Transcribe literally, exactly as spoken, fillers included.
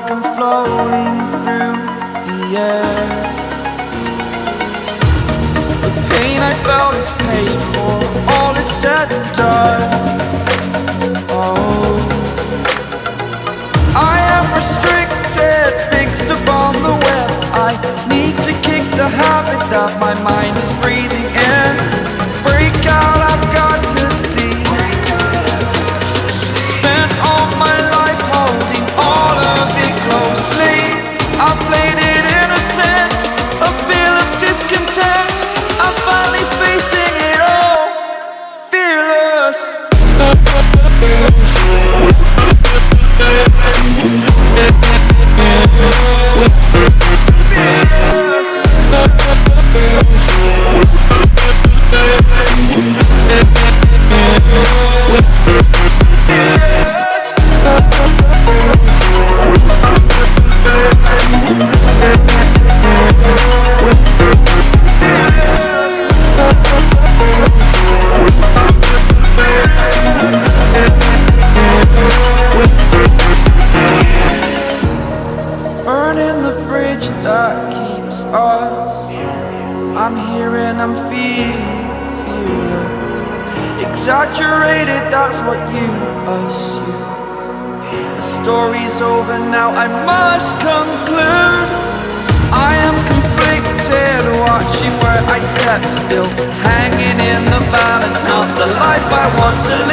like I'm floating through the air. The pain I felt is paid for, all is said and done. Oh, I am restricted, fixed upon the web. I need to kick the habit that my mind is breathing in. Break out, I've got to see. Spent all my life holding all of it closely. I played it innocent, a feel of discontent. I'm finally facing it all, fearless. Burning the bridge that keeps us. I'm here and I'm feeling fearless. Exaggerated, that's what you assume. The story's over now, I must conclude. I am conflicted, watching where I step still, hanging in the balance, not the life I want to